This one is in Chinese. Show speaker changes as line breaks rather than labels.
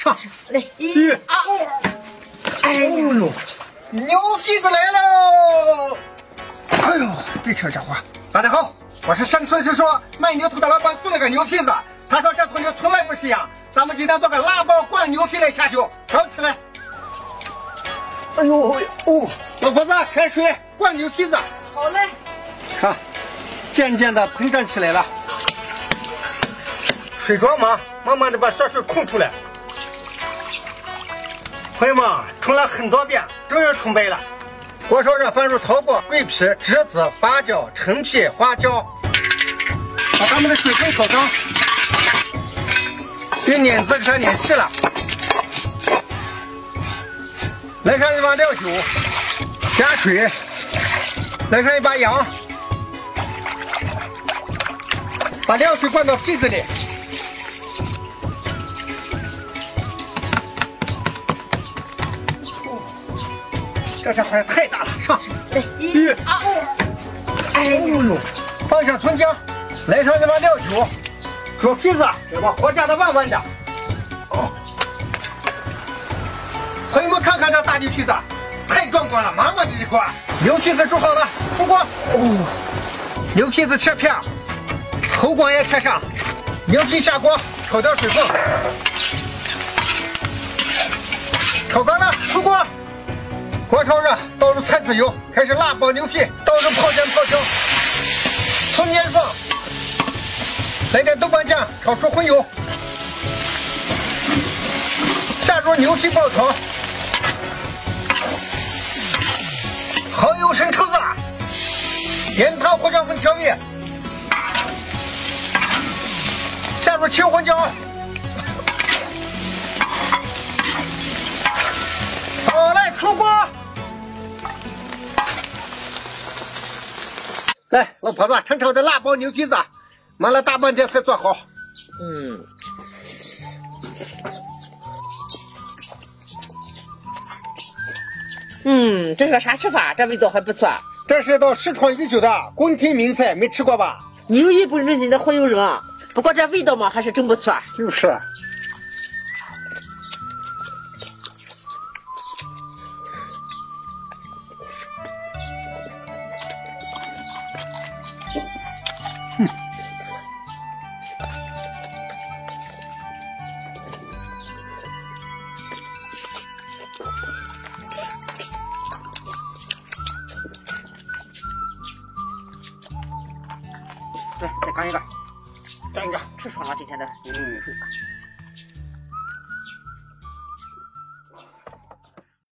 上。
来，1、2，哎呦，
牛皮子来喽！哎呦，这小家伙！大家好，我是山村师说卖牛头的老板送了个牛皮子，他说这头牛从来不是样，咱们今天做个辣包灌牛皮来下酒，烧起来！哎呦哦，老婆子，开水灌牛皮子。
好嘞。
看，渐渐的膨胀起来了。水装嘛，慢慢的把小水控出来。朋友们，冲了很多遍，终于冲白了。锅烧上放入草果、桂皮、栀子、八角、陈皮、花椒，把它们的水分烤干，用碾子给它碾细了。来上一碗料酒，加水，来上一把羊，把料水灌到坯子里。这家伙也太大了，上！
来，1、2，哎呦，
放上葱姜，来上这把料酒，煮坯子要把火加的旺旺的。哦，朋友们看看这大牛坯子，太壮观了，满满的一锅。牛坯子煮好了，出锅。哦，牛坯子切片，喉管也切上，牛皮下锅，炒掉水分，炒干了，出锅。锅炒热，倒入菜籽油，开始辣包牛皮，倒入泡姜泡椒，葱姜放，来点豆瓣酱，炒出荤油，下入牛皮爆炒，蚝油生抽子，盐糖胡椒粉调味，下入青红椒。好嘞，出锅！来，老婆子，尝尝我的辣包牛蹄子，忙了大半天才做好。
这是个啥吃法？这味道还不错。
这是道失传已久的宫廷名菜，没吃过吧？
牛一不人家的会有人，不过这味道嘛还是真不错。
就是。
来，再干一个，
干一个，
吃爽了今天的。